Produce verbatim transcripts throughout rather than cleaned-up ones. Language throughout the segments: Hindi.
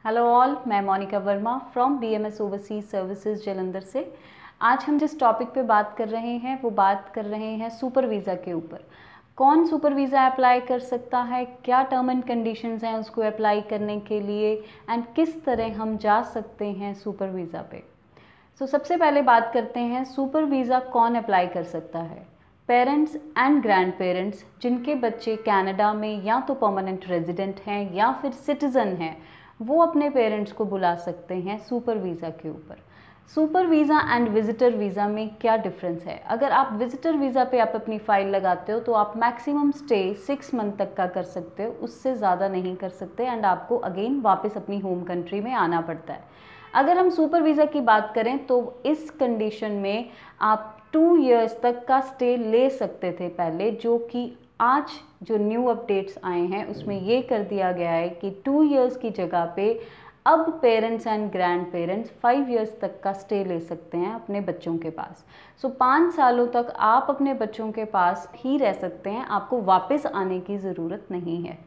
हेलो ऑल, मैं Monika Verma from B M S overseas services Jalandhar से। आज हम जिस टॉपिक पे बात कर रहे हैं वो बात कर रहे हैं सुपर वीज़ा के ऊपर। कौन सुपर वीज़ा अप्लाई कर सकता है, क्या टर्म एंड कंडीशंस हैं उसको अप्लाई करने के लिए, एंड किस तरह हम जा सकते हैं सुपर वीज़ा पे। सो so, सबसे पहले बात करते हैं सुपर वीज़ा कौन अप्लाई कर सकता है। पेरेंट्स एंड ग्रैंड पेरेंट्स जिनके बच्चे कनाडा में या तो परमानेंट रेजिडेंट हैं या फिर सिटीज़न हैं, वो अपने पेरेंट्स को बुला सकते हैं सुपर वीज़ा के ऊपर। Super visa and visitor visa में क्या डिफरेंस है? अगर आप विजिटर वीज़ा पे आप अपनी फ़ाइल लगाते हो तो आप मैक्सिमम स्टे सिक्स मंथ तक का कर सकते हो, उससे ज़्यादा नहीं कर सकते एंड आपको अगेन वापस अपनी होम कंट्री में आना पड़ता है। अगर हम सुपर वीज़ा की बात करें तो इस कंडीशन में आप टू इयर्स तक का स्टे ले सकते थे पहले, जो कि आज जो न्यू अपडेट्स आए हैं उसमें ये कर दिया गया है कि टू इयर्स की जगह पे अब parents and grandparents five years तक का स्टे ले सकते हैं अपने बच्चों के पास। सो so, पाँच सालों तक आप अपने बच्चों के पास ही रह सकते हैं, आपको वापस आने की ज़रूरत नहीं है।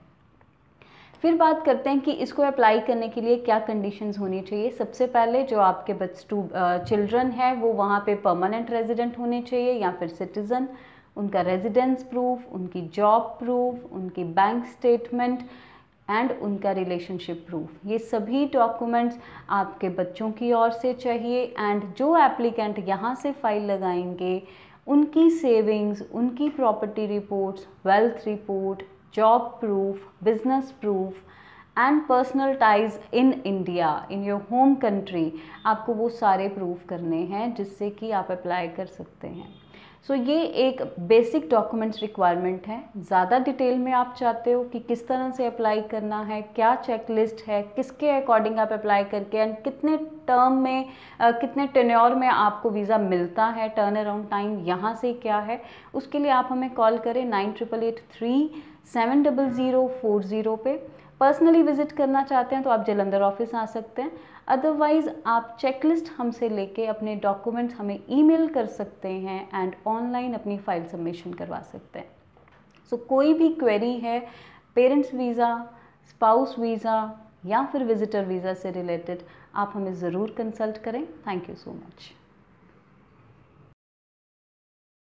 फिर बात करते हैं कि इसको अप्लाई करने के लिए क्या कंडीशंस होनी चाहिए। सबसे पहले जो आपके बच्चे चिल्ड्रन है वो वहाँ पे परमानेंट रेजिडेंट होने चाहिए या फिर सिटीज़न, उनका रेजिडेंस प्रूफ, उनकी जॉब प्रूफ, उनकी बैंक स्टेटमेंट एंड उनका रिलेशनशिप प्रूफ, ये सभी डॉक्यूमेंट्स आपके बच्चों की ओर से चाहिए। एंड जो एप्लीकेंट यहाँ से फाइल लगाएंगे उनकी सेविंग्स, उनकी property reports, wealth report, job proof, business proof and personal ties in India, in your home country, आपको वो सारे प्रूफ करने हैं जिससे कि आप अप्लाई कर सकते हैं। सो so, ये एक बेसिक डॉक्यूमेंट्स रिक्वायरमेंट है। ज़्यादा डिटेल में आप चाहते हो कि किस तरह से अप्लाई करना है, क्या चेकलिस्ट है, किसके अकॉर्डिंग आप अप्लाई करके एंड कितने टर्म में uh, कितने टेन्योर में आपको वीज़ा मिलता है, टर्न अराउंड टाइम यहाँ से क्या है, उसके लिए आप हमें कॉल करें nine triple eight three seven double zero four zero पे। पर्सनली विजिट करना चाहते हैं तो आप जालंधर ऑफिस आ सकते हैं, अदरवाइज़ आप चेकलिस्ट हमसे लेके अपने डॉक्यूमेंट्स हमें ईमेल कर सकते हैं एंड ऑनलाइन अपनी फ़ाइल सबमिशन करवा सकते हैं। सो so, कोई भी क्वेरी है पेरेंट्स वीज़ा, स्पाउस वीज़ा या फिर विजिटर वीज़ा से रिलेटेड, आप हमें ज़रूर कंसल्ट करें। Thank you so much.